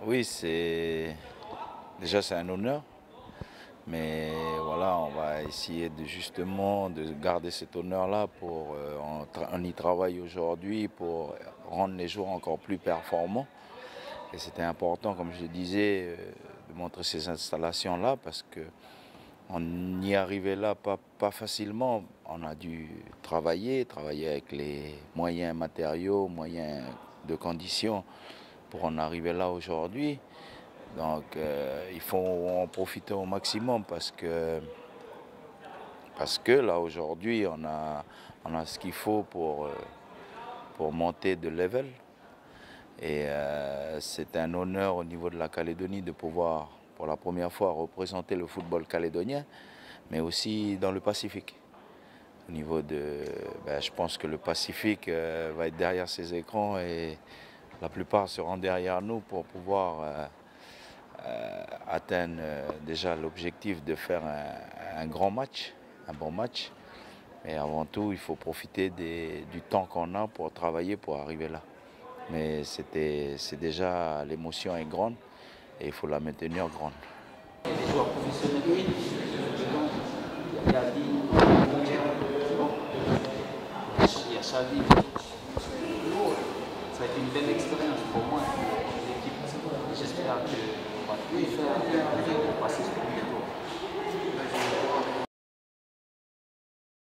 Oui, déjà c'est un honneur, mais voilà, on va essayer justement de garder cet honneur-là on y travaille aujourd'hui pour rendre les joueurs encore plus performants. Et c'était important, comme je disais, de montrer ces installations-là parce que on y arrivait là pas facilement. On a dû travailler avec les moyens matériaux, moyens de conditions pour en arriver là aujourd'hui. Donc il faut en profiter au maximum parce que là aujourd'hui on a ce qu'il faut pour monter de level. Et c'est un honneur au niveau de la Calédonie de pouvoir pour la première fois représenter le football calédonien, mais aussi dans le Pacifique. Au niveau je pense que le Pacifique va être derrière ces écrans et la plupart seront derrière nous pour pouvoir atteindre déjà l'objectif de faire un grand match, un bon match. Et avant tout, il faut profiter du temps qu'on a pour travailler pour arriver là. Mais c'est déjà, l'émotion est grande et il faut la maintenir grande. Les joueurs professionnels, oui. Il y a dit, il y a Xavi. Ça a été une belle expérience pour moi, pour l'équipe. J'espère qu'on va tout faire pour passer ce premier tour.